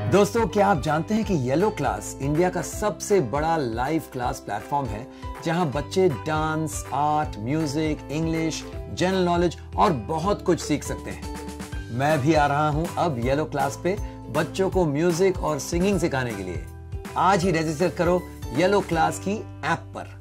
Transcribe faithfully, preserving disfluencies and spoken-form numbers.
दोस्तों, क्या आप जानते हैं कि येलो क्लास इंडिया का सबसे बड़ा लाइव क्लास प्लेटफॉर्म है जहां बच्चे dance, art, music, English, general knowledge और बहुत कुछ सीख सकते हैं। मैं भी आ रहा हूं अब येलो क्लास पे बच्चों को म्यूजिक और सिंगिंग सिखाने के लिए। आज ही रजिस्टर करो येलो क्लास की ऐप पर।